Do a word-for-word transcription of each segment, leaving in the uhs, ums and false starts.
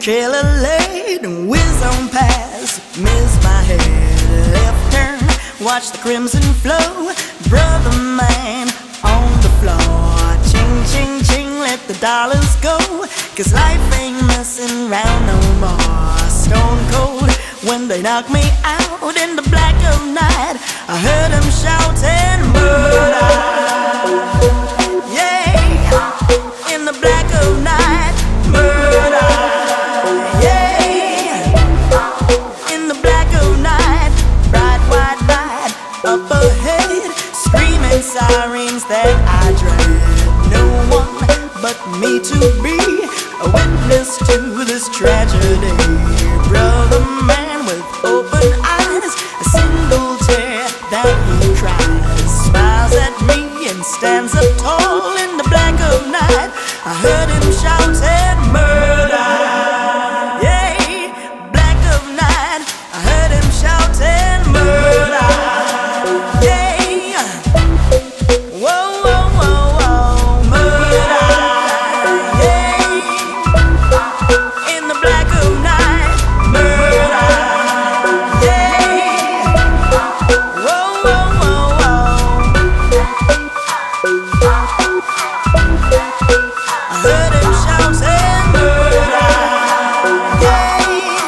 killer laid and whiz on past, miss my head, left turn, watch the crimson flow, brother man on the floor, ching ching ching, let the dollars go, cause life ain't messing round no more. Stone cold when they knock me out in the black of night, I heard them shouting murder, yeah, in the black of night, murder, yeah, in the black of night, bright white light up ahead, screaming sirens that I dread, no one but me to be a witness to this tragedy. Brother man with open eyes, a single tear that he cries, smiles at me and stands up tall in the black of night. I heard him shouting murder, yeah, black of night. I heard him shouting murder, yeah, whoa, whoa, whoa, whoa, murder, yeah, in the black of night, murder, yeah, whoa, whoa, whoa, whoa. I heard him shouting murder, yeah,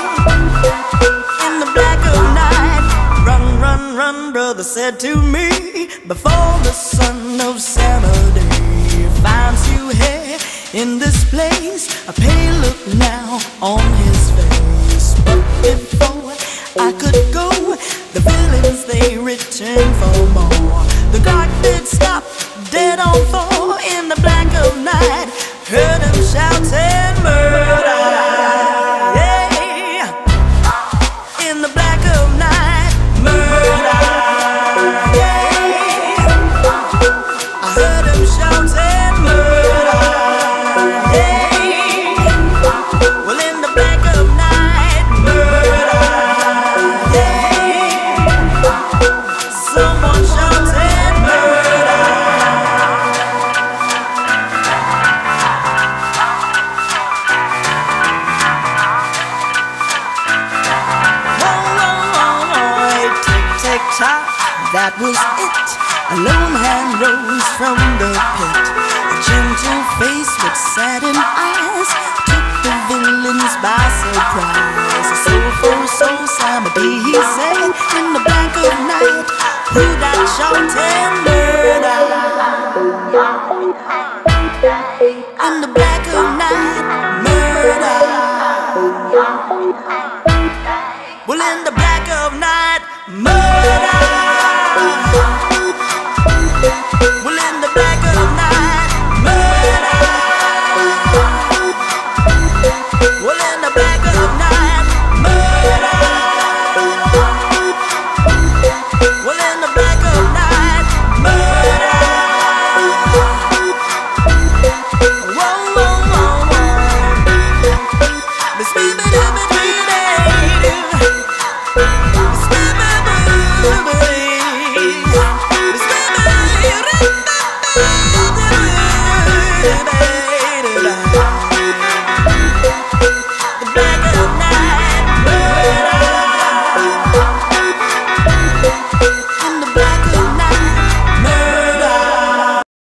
in the black of night. Run, run, run, brother said to me, before the son of Saturday finds you here in this place. A pale look now on his face, but before I could go, the villains they returned for more. The guard did stop dead on four in the black of night. Heard him shouting murder, yeah, in the black of night, murder, yeah, I heard him shouting murder, yeah, well in the black of night, murder, yeah, someone shouting murder. Tick-tock, that was it. A lone hand rose from the pit. A gentle face with saddened eyes took the villains by surprise. A soul for a soul, Samedi, he said, in the black of night, who that shouting murder? In the black of night.